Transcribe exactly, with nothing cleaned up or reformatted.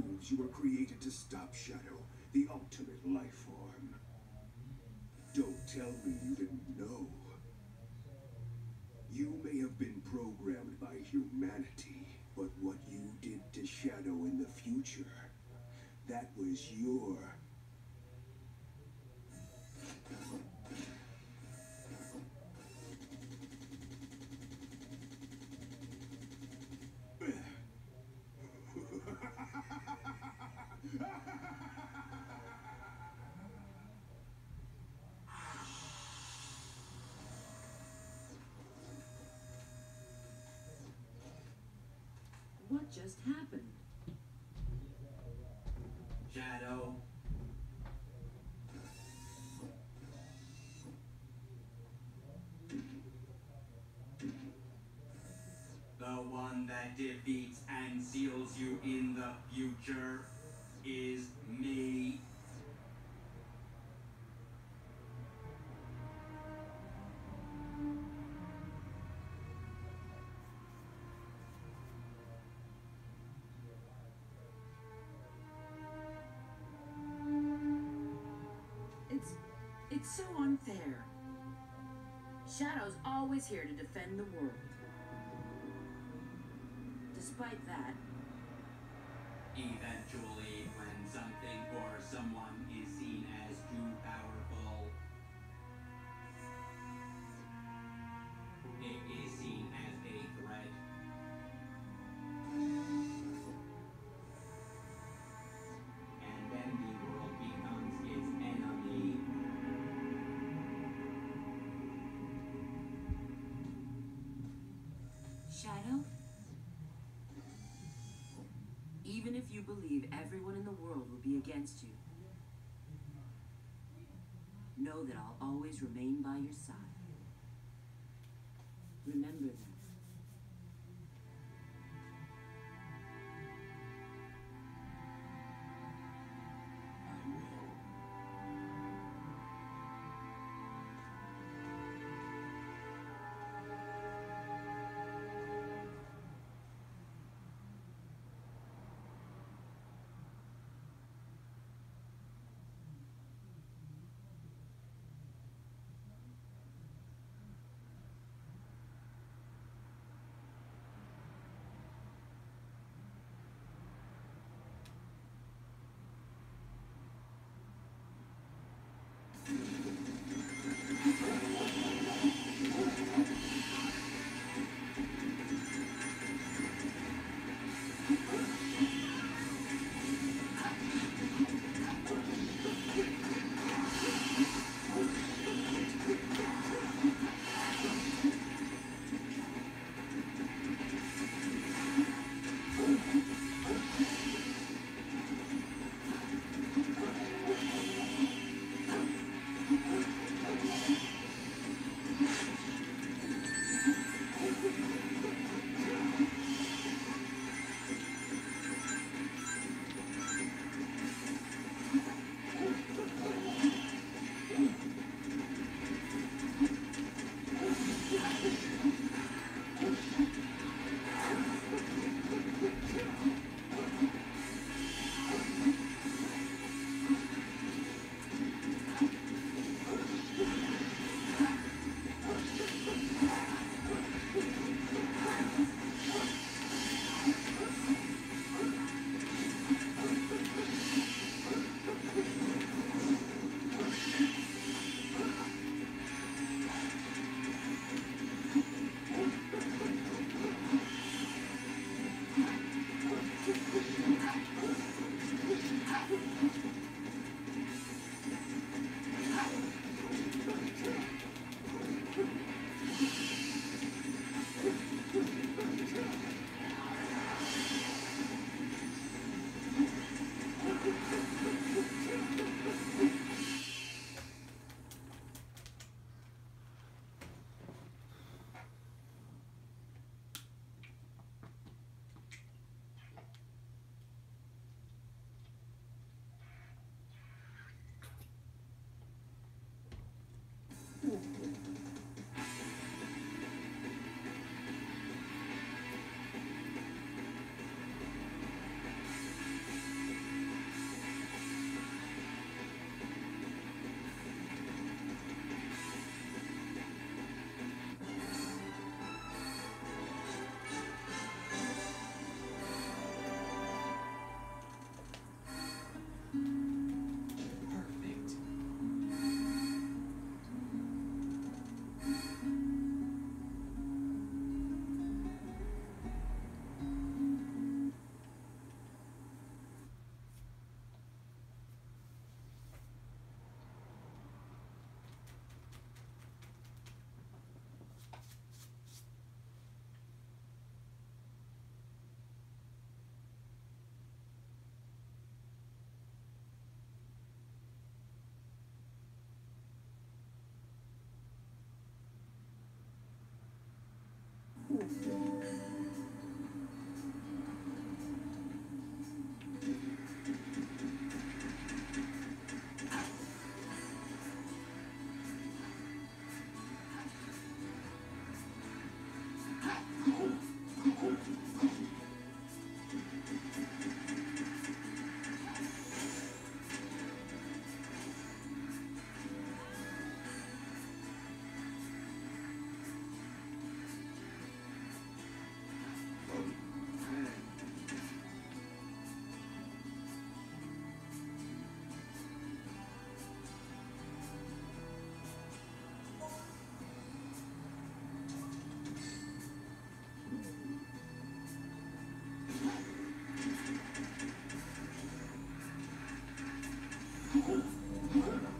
proves you were created to stop Shadow, the ultimate life form. Don't tell me you didn't know. You may have been programmed by humanity, but what you did to Shadow in the future, that was your... What just happened? Shadow. The one that defeats and seals you in the future is me. It's... it's so unfair. Shadow's always here to defend the world. Despite that, eventually, when something or someone is seen as too powerful, it is seen as a threat. And then the world becomes its enemy. Shadow? Even if you believe everyone in the world will be against you, know that I'll always remain by your side. Remember that. I will. Cool.